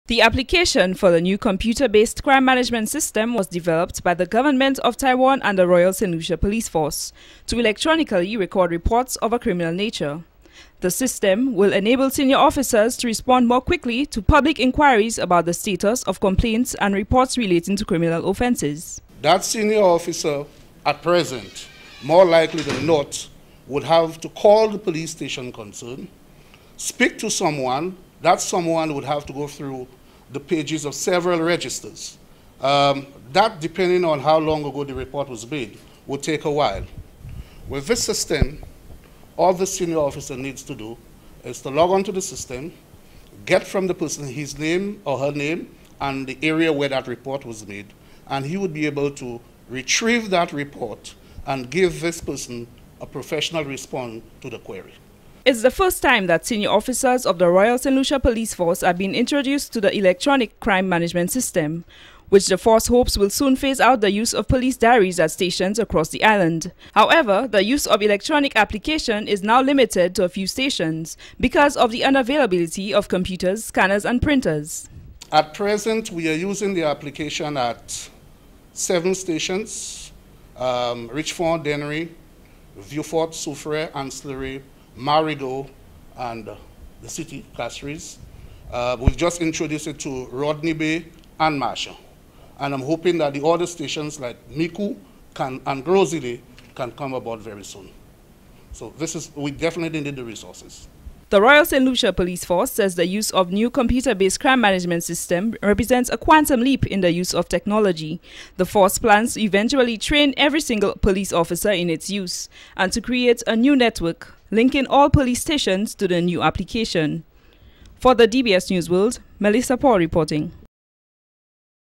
The application for the new computer-based crime management system was developed by the government of Taiwan and the Royal St. Lucia Police Force to electronically record reports of a criminal nature. The system will enable senior officers to respond more quickly to public inquiries about the status of complaints and reports relating to criminal offenses. That senior officer at present, more likely than not, would have to call the police station concerned, speak to someone. That someone would have to go through the pages of several registers. That, depending on how long ago the report was made, would take a while. With this system, all the senior officer needs to do is to log onto the system, get from the person his name or her name and the area where that report was made, and he would be able to retrieve that report and give this person a professional response to the query. It's the first time that senior officers of the Royal St. Lucia Police Force are being introduced to the electronic crime management system, which the force hopes will soon phase out the use of police diaries at stations across the island. However, the use of electronic application is now limited to a few stations because of the unavailability of computers, scanners and printers. At present, we are using the application at 7 stations: Richford, Dennery, Vieux-Fort, Soufrière, Ancillary, Marigot, and the city, Castries. We've just introduced it to Rodney Bay and Marshall. And I'm hoping that the other stations like Miku and Grosile can come aboard very soon. So we definitely need the resources. The Royal St. Lucia Police Force says the use of new computer-based crime management system represents a quantum leap in the use of technology. The force plans to eventually train every single police officer in its use and to create a new network linking all police stations to the new application. For the DBS News World, Melissa Paul reporting.